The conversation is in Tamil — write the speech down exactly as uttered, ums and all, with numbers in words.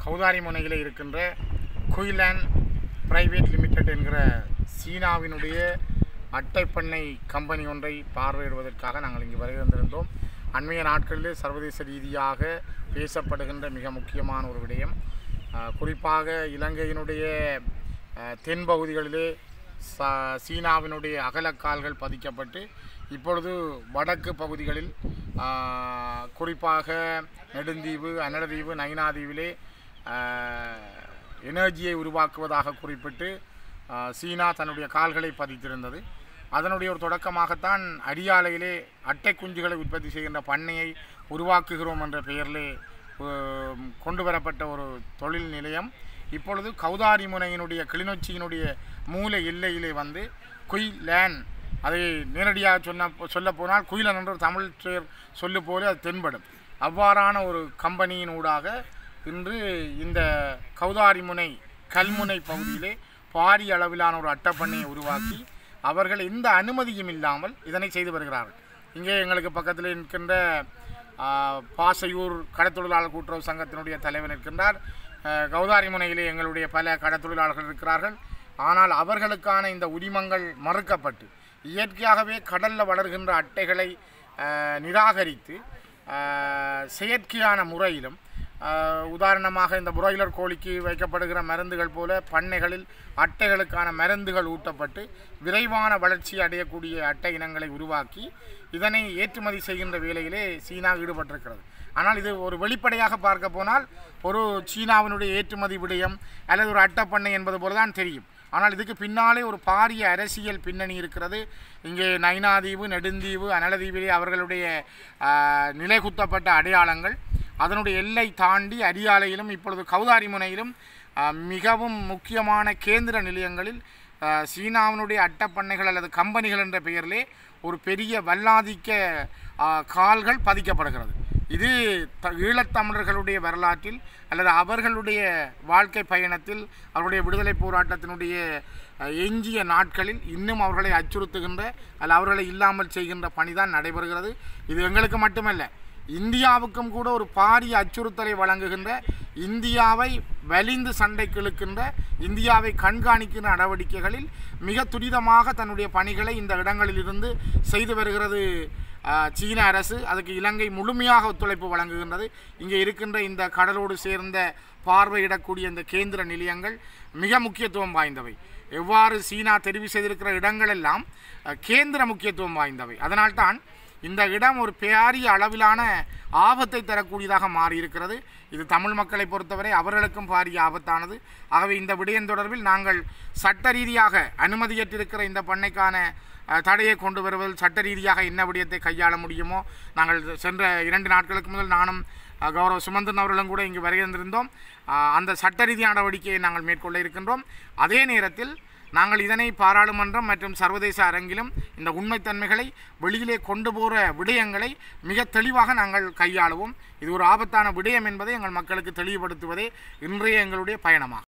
கௌதாரி முனையில் இருக்கின்ற குயிலாண்ட் பிரைவேட் லிமிடெட் என்கிற சீனாவினுடைய அட்டைப்பண்ணை கம்பெனி ஒன்றை பார்வையிடுவதற்காக நாங்கள் இங்கு வருகை வந்திருந்தோம். அண்மைய நாட்களிலே சர்வதேச ரீதியாக பேசப்படுகின்ற மிக முக்கியமான ஒரு விடயம், குறிப்பாக இலங்கையினுடைய தென்பகுதிகளிலே சீனாவினுடைய அகலக்கால்கள் பதிக்கப்பட்டு இப்பொழுது வடக்கு பகுதிகளில் குறிப்பாக நெடுந்தீவு, அனடதீவு, நயினாதீவிலே எனர்ஜியை உருவாக்குவதாக குறிப்பிட்டு சீனா தன்னுடைய கால்களை பதித்திருந்தது. அதனுடைய ஒரு தொடக்கமாகத்தான் அரியாலையிலே அட்டை குஞ்சுகளை உற்பத்தி செய்கின்ற பண்ணையை உருவாக்குகிறோம் என்ற பெயரிலே கொண்டு வரப்பட்ட ஒரு தொழில் நிலையம் இப்பொழுது கௌதாரி முனையினுடைய கிளிநொச்சியினுடைய மூல எல்லையிலே வந்து குயிலாண்ட், அதை நேரடியாக சொன்ன சொல்ல போனால் குயிலன் என்ற தமிழ் பெயர் சொல்லு போல அது தென்படும். அவ்வாறான ஒரு கம்பெனியின் ஊடாக இன்று இந்த கௌதாரி முனை கல்முனை பகுதியிலே பாரிய அளவிலான ஒரு அட்டைப்பண்ணையை உருவாக்கி அவர்கள் எந்த அனுமதியும் இல்லாமல் இதனை செய்து வருகிறார்கள். இங்கே எங்களுக்கு பக்கத்தில் இருக்கின்ற பாசையூர் கடத்தொழிலாளர் கூட்டுறவு சங்கத்தினுடைய தலைவர் இருக்கின்றார். கௌதாரி முனையிலே எங்களுடைய பல கடத்தொழிலாளர்கள் இருக்கிறார்கள். ஆனால் அவர்களுக்கான இந்த உரிமங்கள் மறுக்கப்பட்டு இயற்கையாகவே கடலில் வளர்கின்ற அட்டைகளை நிராகரித்து செயற்கையான முறையிலும், உதாரணமாக இந்த புரோய்லர் கோழிக்கு வைக்கப்படுகிற மருந்துகள் போல பண்ணைகளில் அட்டைகளுக்கான மருந்துகள் ஊட்டப்பட்டு விரைவான வளர்ச்சி அடையக்கூடிய அட்டை இனங்களை உருவாக்கி இதனை ஏற்றுமதி செய்கின்ற வேலையிலே சீனா ஈடுபட்டிருக்கிறது. ஆனால் இது ஒரு வெளிப்படையாக பார்க்க போனால் ஒரு சீனாவினுடைய ஏற்றுமதி விடயம் அல்லது ஒரு அட்டைப்பண்ணை என்பது போல தான் தெரியும். ஆனால் இதுக்கு பின்னாலே ஒரு பாரிய அரசியல் பின்னணி இருக்கிறது. இங்கே நயினாதீவு, நெடுந்தீவு, அனலதீவிலே அவர்களுடைய நிலைகுத்தப்பட்ட அடையாளங்கள், அதனுடைய எல்லை தாண்டி அரியாலையிலும் இப்பொழுது கௌதாரி முனையிலும் மிகவும் முக்கியமான கேந்திர நிலையங்களில் சீனாவினுடைய அட்டைப்பண்ணைகள் அல்லது கம்பெனிகள் என்ற பெயரிலே ஒரு பெரிய வல்லாதிக்க கால்கள் பதிக்கப்படுகிறது. இது த ஈழத்தமிழர்களுடைய வரலாற்றில் அல்லது அவர்களுடைய வாழ்க்கை பயணத்தில் அவருடைய விடுதலை போராட்டத்தினுடைய எஞ்சிய நாட்களில் இன்னும் அவர்களை அச்சுறுத்துகின்ற அல்ல அவர்களை இல்லாமல் செய்கின்ற பணிதான் நடைபெறுகிறது. இது எங்களுக்கு மட்டுமல்ல, இந்தியாவுக்கும் கூட ஒரு பாரிய அச்சுறுத்தலை வழங்குகின்ற, இந்தியாவை வலிந்து சண்டைக்கு இழுக்கின்ற, இந்தியாவை கண்காணிக்கின்ற நடவடிக்கைகளில் மிக துரிதமாக தன்னுடைய பணிகளை இந்த இடங்களிலிருந்து செய்து வருகிறது சீன அரசு. அதுக்கு இலங்கை முழுமையாக ஒத்துழைப்பு வழங்குகின்றது. இங்கே இருக்கின்ற இந்த கடலோடு சேர்ந்த பார்வையிடக்கூடிய இந்த கேந்திர நிலையங்கள் மிக முக்கியத்துவம் வாய்ந்தவை. எவ்வாறு சீனா தெரிவு செய்திருக்கிற இடங்கள் எல்லாம் கேந்திர முக்கியத்துவம் வாய்ந்தவை. அதனால்தான் இந்த இடம் ஒரு பெரிய அளவிலான ஆபத்தை தரக்கூடியதாக மாறியிருக்கிறது. இது தமிழ் மக்களை பொறுத்தவரை அவர்களுக்கும் பாரிய ஆபத்தானது. ஆகவே இந்த விடயம் தொடர்பில் நாங்கள் சட்ட ரீதியாக அனுமதியற்றிருக்கிற இந்த பண்ணைக்கான தடையை கொண்டு வருவதில் சட்ட ரீதியாக என்ன விடயத்தை கையாள முடியுமோ நாங்கள் சென்ற இரண்டு நாட்களுக்கு முதல் நானும் கௌரவ சுமந்திரன் அவர்களும் கூட இங்கு வருகின்றிருந்தோம். அந்த சட்ட ரீதியான நடவடிக்கையை நாங்கள் மேற்கொள்ள இருக்கின்றோம். அதே நேரத்தில் நாங்கள் இதனை பாராளுமன்றம் மற்றும் சர்வதேச அரங்கிலும் இந்த உண்மைத்தன்மைகளை வெளியிலே கொண்டு போகிற விடயங்களை மிக தெளிவாக நாங்கள் கையாளுவோம். இது ஒரு ஆபத்தான விடயம் என்பதை எங்கள் மக்களுக்கு தெளிவுபடுத்துவதே இன்றைய எங்களுடைய பயணமாகும்.